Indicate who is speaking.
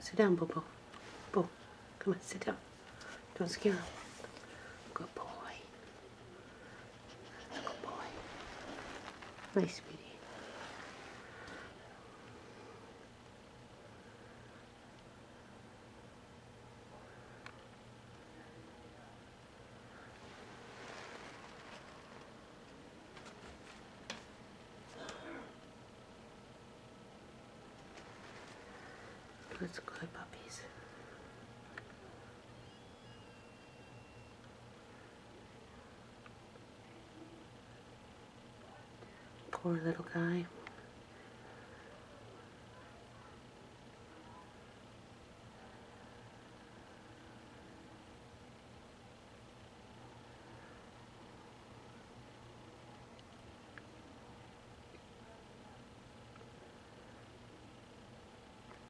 Speaker 1: Sit down, Boo Boo. Boo, come on, sit down. Don't scare him. Good boy. Good boy. Nice, sweetie. That's good, puppies. Poor little guy.